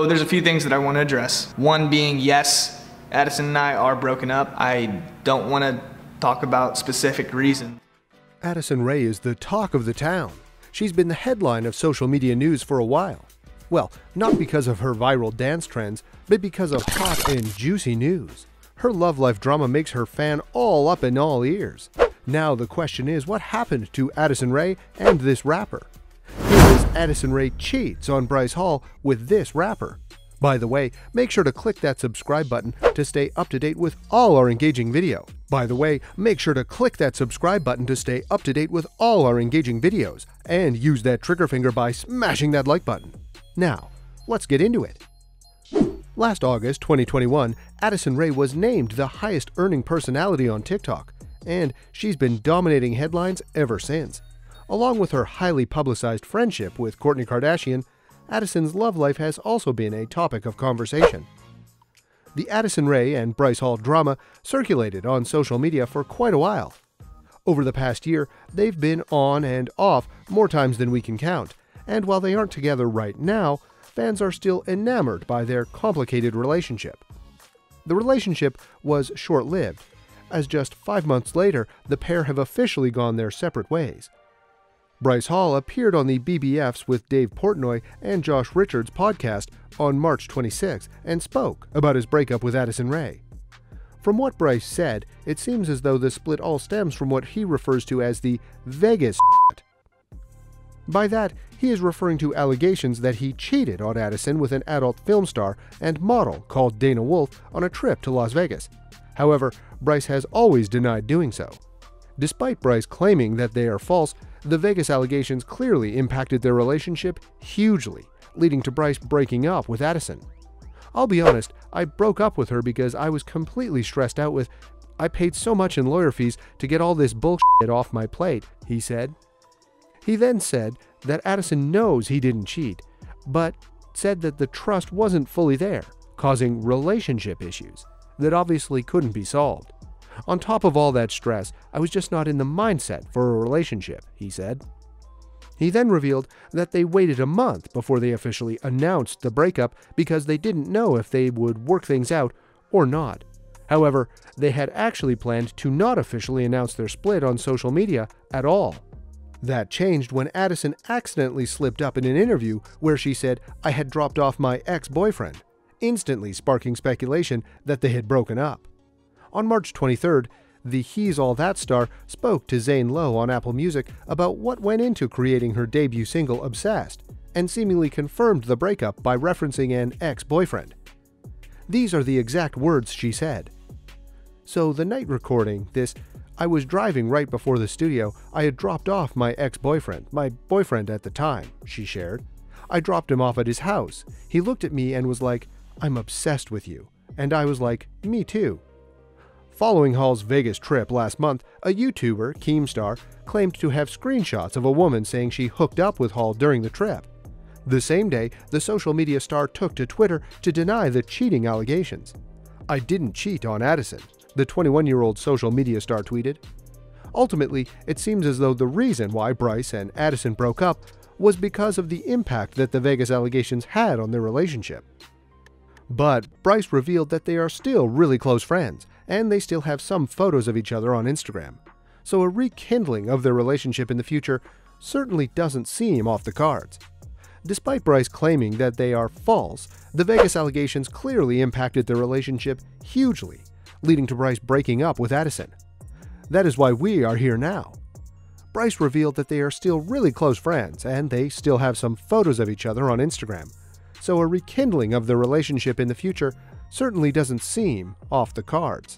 So there's a few things that I want to address. One being, yes, Addison and I are broken up. I don't want to talk about specific reasons. Addison Rae is the talk of the town. She's been the headline of social media news for a while. Well, not because of her viral dance trends, but because of hot and juicy news. Her love life drama makes her fan all up in all ears. Now the question is, what happened to Addison Rae and this rapper? Here is Addison Rae cheats on Bryce Hall with this rapper. By the way, make sure to click that subscribe button to stay up to date with all our engaging video. And use that trigger finger by smashing that like button. Now, let's get into it. Last August 2021, Addison Rae was named the highest earning personality on TikTok, and she's been dominating headlines ever since. Along with her highly publicized friendship with Kourtney Kardashian, Addison's love life has also been a topic of conversation. The Addison Rae and Bryce Hall drama circulated on social media for quite a while. Over the past year, they've been on and off more times than we can count, and while they aren't together right now, fans are still enamored by their complicated relationship. The relationship was short-lived, as just 5 months later, the pair have officially gone their separate ways. Bryce Hall appeared on the BBFs with Dave Portnoy and Josh Richards podcast on March 26 and spoke about his breakup with Addison Rae. From what Bryce said, it seems as though the split all stems from what he refers to as the Vegas shit. By that, he is referring to allegations that he cheated on Addison with an adult film star and model called Dana Wolf on a trip to Las Vegas. However, Bryce has always denied doing so. Despite Bryce claiming that they are false, the Vegas allegations clearly impacted their relationship hugely, leading to Bryce breaking up with Addison. I'll be honest, I broke up with her because I was completely stressed out with, I paid so much in lawyer fees to get all this bullshit off my plate, he said. He then said that Addison knows he didn't cheat, but said that the trust wasn't fully there, causing relationship issues that obviously couldn't be solved. On top of all that stress, I was just not in the mindset for a relationship, he said. He then revealed that they waited a month before they officially announced the breakup because they didn't know if they would work things out or not. However, they had actually planned to not officially announce their split on social media at all. That changed when Addison accidentally slipped up in an interview where she said, "I had dropped off my ex-boyfriend," instantly sparking speculation that they had broken up. On March 23rd, the He's All That star spoke to Zane Lowe on Apple Music about what went into creating her debut single Obsessed, and seemingly confirmed the breakup by referencing an ex-boyfriend. These are the exact words she said. So the night recording, I was driving right before the studio, I had dropped off my ex-boyfriend, my boyfriend at the time, she shared. I dropped him off at his house. He looked at me and was like, "I'm obsessed with you." And I was like, "Me too." Following Hall's Vegas trip last month, a YouTuber, Keemstar, claimed to have screenshots of a woman saying she hooked up with Hall during the trip. The same day, the social media star took to Twitter to deny the cheating allegations. "I didn't cheat on Addison," the 21-year-old social media star tweeted. Ultimately, it seems as though the reason why Bryce and Addison broke up was because of the impact that the Vegas allegations had on their relationship. But Bryce revealed that they are still really close friends, and they still have some photos of each other on Instagram. So a rekindling of their relationship in the future certainly doesn't seem off the cards. Despite Bryce claiming that they are false, the Vegas allegations clearly impacted their relationship hugely, leading to Bryce breaking up with Addison. That is why we are here now. Bryce revealed that they are still really close friends, and they still have some photos of each other on Instagram. So a rekindling of their relationship in the future certainly doesn't seem off the cards.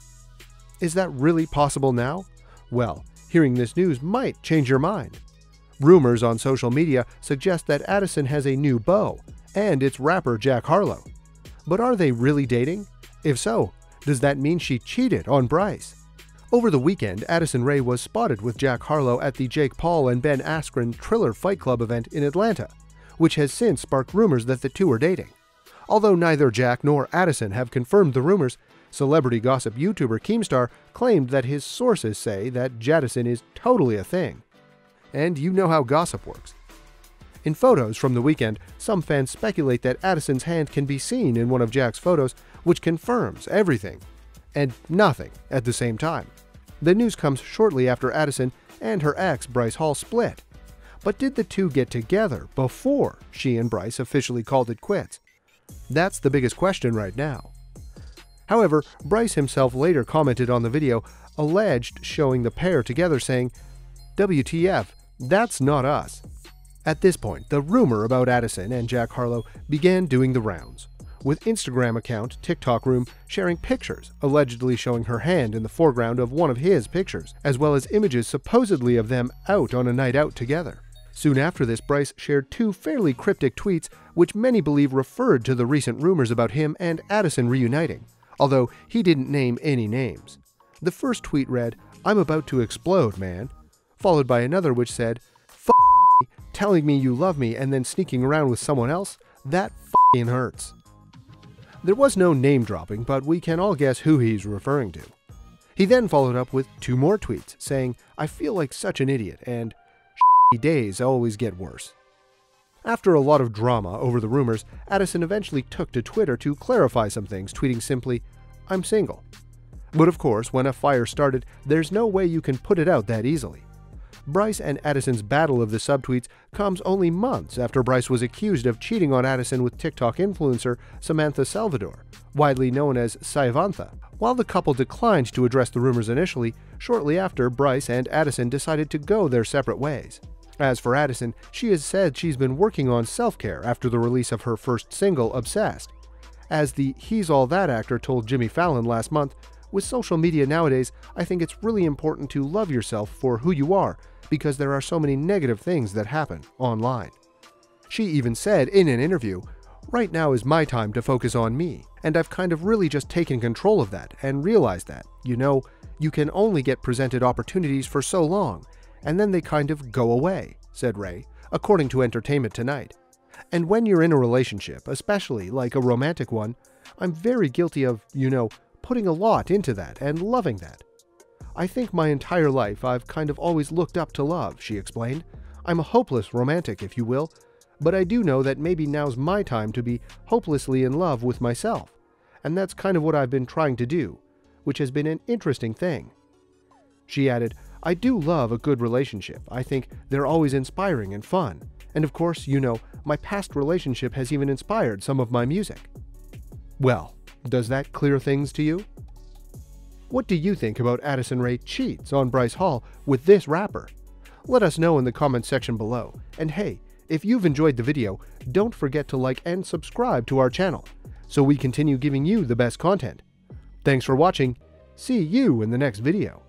Is that really possible now? Well, hearing this news might change your mind. Rumors on social media suggest that Addison has a new beau, and it's rapper Jack Harlow. But are they really dating? If so, does that mean she cheated on Bryce? Over the weekend, Addison Rae was spotted with Jack Harlow at the Jake Paul and Ben Askren Triller Fight Club event in Atlanta, which has since sparked rumors that the two are dating. Although neither Jack nor Addison have confirmed the rumors, celebrity gossip YouTuber Keemstar claimed that his sources say that Jaddison is totally a thing. And you know how gossip works. In photos from the weekend, some fans speculate that Addison's hand can be seen in one of Jack's photos, which confirms everything and nothing at the same time. The news comes shortly after Addison and her ex, Bryce Hall, split. But did the two get together before she and Bryce officially called it quits? That's the biggest question right now. However, Bryce himself later commented on the video, alleged showing the pair together, saying, "WTF, that's not us." At this point, the rumor about Addison and Jack Harlow began doing the rounds, with Instagram account TikTok Room sharing pictures allegedly showing her hand in the foreground of one of his pictures, as well as images supposedly of them out on a night out together. Soon after this, Bryce shared two fairly cryptic tweets which many believe referred to the recent rumors about him and Addison reuniting, although he didn't name any names. The first tweet read, "I'm about to explode, man," followed by another which said, "F*** telling me you love me and then sneaking around with someone else, that f***ing hurts." There was no name dropping, but we can all guess who he's referring to. He then followed up with two more tweets saying, "I feel like such an idiot," and "shitty days always get worse." After a lot of drama over the rumors, Addison eventually took to Twitter to clarify some things, tweeting simply, "I'm single." But of course, when a fire started, there's no way you can put it out that easily. Bryce and Addison's battle of the subtweets comes only months after Bryce was accused of cheating on Addison with TikTok influencer Samantha Salvador, widely known as Saivantha. While the couple declined to address the rumors initially, shortly after, Bryce and Addison decided to go their separate ways. As for Addison, she has said she's been working on self-care after the release of her first single, Obsessed. As the He's All That actor told Jimmy Fallon last month, "With social media nowadays, I think it's really important to love yourself for who you are, because there are so many negative things that happen online." She even said in an interview, "Right now is my time to focus on me, and I've kind of really just taken control of that and realized that, you can only get presented opportunities for so long, and then they kind of go away," said Ray, according to Entertainment Tonight. "And when you're in a relationship, especially like a romantic one, I'm very guilty of, putting a lot into that and loving that. I think my entire life I've kind of always looked up to love," she explained. "I'm a hopeless romantic, if you will, but I do know that maybe now's my time to be hopelessly in love with myself, and that's kind of what I've been trying to do, which has been an interesting thing." She added, "I do love a good relationship. I think they're always inspiring and fun, and of course, my past relationship has even inspired some of my music." Well, does that clear things to you? What do you think about Addison Rae cheats on Bryce Hall with this rapper? Let us know in the comments section below. And hey, if you've enjoyed the video, don't forget to like and subscribe to our channel, so we continue giving you the best content. Thanks for watching. See you in the next video.